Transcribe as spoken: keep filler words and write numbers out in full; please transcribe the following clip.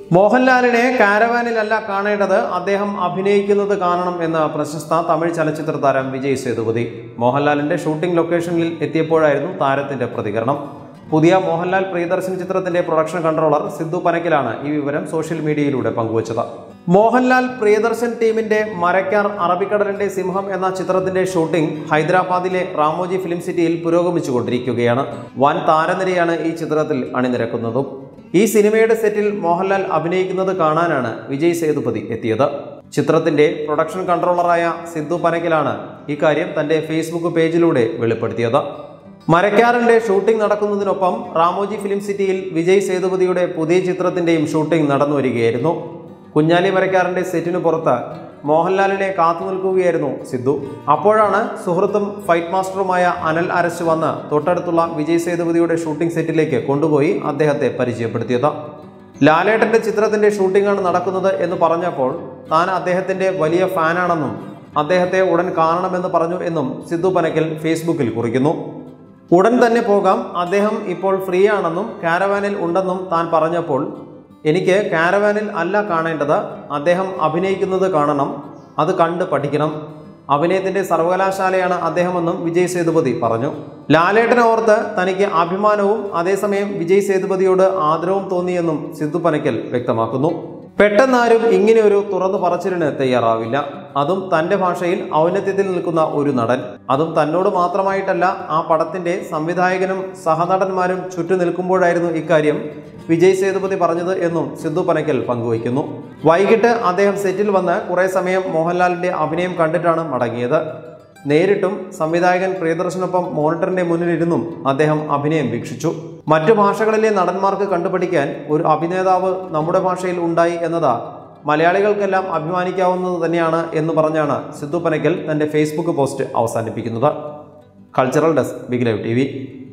മോഹൻലാലിനെ കാരവാനിലല്ല കാണേണ്ടത്, അദ്ദേഹം അഭിനയിക്കുന്നത് കാണണം എന്ന പ്രശസ്ത തമിഴ് ചലച്ചിത്ര താരം വിജയ് സേതുപതി മോഹൻലാലിന്റെ ഷൂട്ടിംഗ് ലൊക്കേഷനിൽ എത്തിയപ്പോഴായിരുന്നു താരത്തിന്റെ പ്രതികരണം. പുതിയ മോഹൻലാൽ പ്രിയദർശൻ ചിത്രത്തിന്റെ പ്രൊഡക്ഷൻ കൺട്രോളർ സിദ്ധു പനക്കിലാണ് ഈ വിവരം സോഷ്യൽ മീഡിയയിലൂടെ പങ്കുവച്ചത്. മോഹൻലാൽ പ്രിയദർശൻ ടീമിന്റെ മരക്കാർ അറബിക്കടലിന്റെ സിംഹം എന്ന ചിത്രത്തിന്റെ ഷൂട്ടിംഗ് ഹൈദരാബാദിലെ റാമോജി ഫിലിം സിറ്റിയിൽ പുരോഗമിച്ചുകൊണ്ടിരിക്കുകയാണ്. വൻ താരനിരയാണ് ഈ ചിത്രത്തിൽ അണിനിരക്കുന്നതും. ഈ സിനിമയുടെ സെറ്റിൽ മോഹൻലാൽ അഭിനയിക്കുന്നത് കാണാനാണ് വിജയ് സേതുപതി എത്തിയത്. ചിത്രത്തിന്റെ പ്രൊഡക്ഷൻ കൺട്രോളറായ സിദ്ധു പനക്കിലാണ് ഇക്കാര്യം തന്റെ ഫേസ്ബുക്ക് പേജിലൂടെ വെളിപ്പെടുത്തിയത്. മരക്കാറിന്റെ ഷൂട്ടിംഗ് നടക്കുന്നതിനൊപ്പം റാമോജി ഫിലിം സിറ്റിയിൽ വിജയ് സേതുപതിയുടെ പുതിയ ചിത്രത്തിന്റെയും ഷൂട്ടിംഗ് നടന്നു വരികയായിരുന്നു. കുഞ്ഞാലി മരക്കാറിന്റെ സെറ്റിനു പുറത്ത് മോഹൻലാലിനെ കാത്തു നിൽക്കുകയായിരുന്നു സിദ്ധു. അപ്പോഴാണ് സുഹൃത്തും ഫൈറ്റ് മാസ്റ്ററുമായ അനൽ അരശ് വന്ന് തൊട്ടടുത്തുള്ള വിജയ് സേതുപതിയുടെ ഷൂട്ടിംഗ് സെറ്റിലേക്ക് കൊണ്ടുപോയി അദ്ദേഹത്തെ പരിചയപ്പെടുത്തിയത്. ലാലേട്ടന്റെ ചിത്രത്തിന്റെ ഷൂട്ടിംഗാണ് നടക്കുന്നത് എന്ന് പറഞ്ഞപ്പോൾ താൻ അദ്ദേഹത്തിന്റെ വലിയ ഫാനാണെന്നും അദ്ദേഹത്തെ ഉടൻ കാണണമെന്ന് പറഞ്ഞു എന്നും സിദ്ധു പനക്കൽ ഫേസ്ബുക്കിൽ കുറിക്കുന്നു. ഉടൻ തന്നെ പോകാം, അദ്ദേഹം ഇപ്പോൾ ഫ്രീ ആണെന്നും കാരവാനിൽ ഉണ്ടെന്നും താൻ പറഞ്ഞപ്പോൾ എനിക്ക് കാരവാനിൽ അല്ല കാണേണ്ടത്, അദ്ദേഹം അഭിനയിക്കുന്നത് കാണണം, അത് കണ്ട് പഠിക്കണം. അഭിനയത്തിന്റെ സർവകലാശാലയാണ് അദ്ദേഹമെന്നും വിജയ് സേതുപതി പറഞ്ഞു. ലാലേട്ടനെ ഓർത്ത് തനിക്ക് അഭിമാനവും അതേസമയം വിജയ് സേതുപതിയോട് ആദരവും തോന്നിയെന്നും സിദ്ധു പനക്കൽ വ്യക്തമാക്കുന്നു. പെട്ടെന്നാരും ഇങ്ങനെ ഒരു തുറന്നു പറച്ചിലിന് തയ്യാറാവില്ല, അതും തന്റെ ഭാഷയിൽ ഔന്നത്യത്തിൽ നിൽക്കുന്ന ഒരു നടൻ. അതും തന്നോട് മാത്രമായിട്ടല്ല, ആ പടത്തിന്റെ സംവിധായകനും സഹനടന്മാരും ചുറ്റു നിൽക്കുമ്പോഴായിരുന്നു ഇക്കാര്യം വിജയ് സേതുപതി പറഞ്ഞത് എന്നും സിദ്ധു പനക്കൽ പങ്കുവയ്ക്കുന്നു. വൈകിട്ട് അദ്ദേഹം സെറ്റിൽ വന്ന് കുറെ സമയം മോഹൻലാലിന്റെ അഭിനയം കണ്ടിട്ടാണ് മടങ്ങിയത്. നേരിട്ടും സംവിധായകൻ പ്രിയദർശനൊപ്പം മോണിറ്ററിന്റെ മുന്നിലിരുന്നും അദ്ദേഹം അഭിനയം വീക്ഷിച്ചു. മറ്റു ഭാഷകളിലെ നടന്മാർക്ക് കണ്ടുപഠിക്കാൻ ഒരു അഭിനേതാവ് നമ്മുടെ ഭാഷയിൽ ഉണ്ടായി എന്നത് മലയാളികൾക്കെല്ലാം അഭിമാനിക്കാവുന്നത് തന്നെയാണ് എന്ന് പറഞ്ഞാണ് സിദ്ധു പനക്കൽ തന്റെ ഫേസ്ബുക്ക് പോസ്റ്റ് അവസാനിപ്പിക്കുന്നത്. Cultural desk, big live T V.